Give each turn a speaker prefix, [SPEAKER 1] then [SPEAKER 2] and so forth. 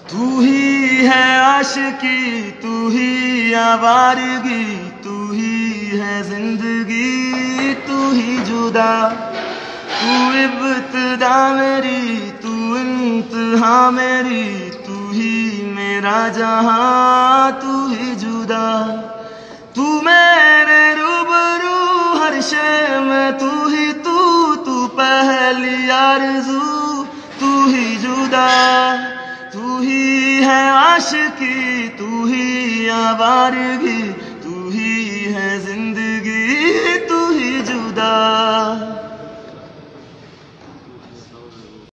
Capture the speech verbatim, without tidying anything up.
[SPEAKER 1] तू ही है आशिकी, तू ही आवारगी, तू ही है जिंदगी, तू ही जुदा। तू इब्तिदा मेरी, तू इंतहा मेरी, तू ही मेरा जहां, तू ही जुदा। तू मेरे रूबरू हर शय में, तू ही तू, तू पहली आरज़ू, तू ही जुदा। तू ही है आशिकी, तू ही आवारगी, तू ही है जिंदगी, तू ही जुदा।